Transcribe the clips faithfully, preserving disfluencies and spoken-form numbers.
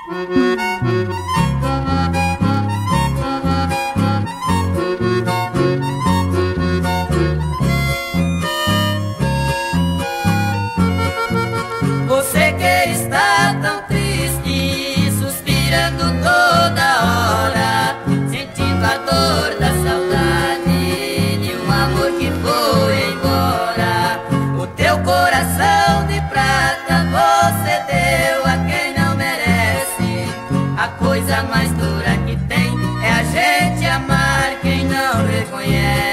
Você que está tão triste, suspirando toda hora, sentindo a dor da saudade de um amor que foi embora. O teu coração de prata você deu a quem não merece. A coisa mais dura que tem é a gente amar quem não reconhece.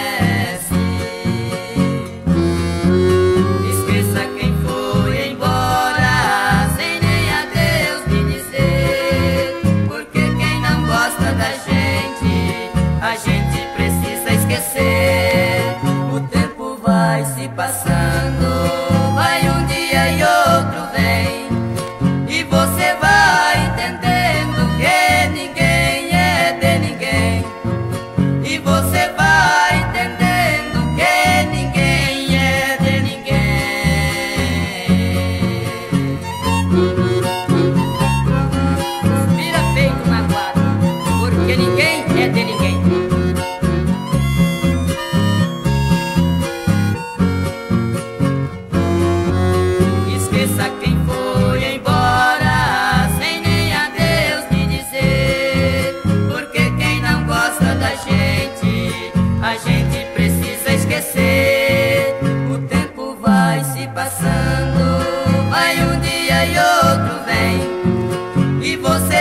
Esqueça quem foi embora sem nem adeus me dizer, porque quem não gosta da gente, a gente precisa esquecer. O tempo vai se passando, vai um dia e outro vem, e você vai entendendo que ninguém é de ninguém. E você vai entendendo que ninguém é de ninguém. Suspira feito magoado, porque ninguém é de ninguém. Esqueça quem foi embora sem nem adeus me dizer, porque quem não gosta da gente, a gente precisa esquecer. O tempo vai se passando, vai um dia e outro vem, e você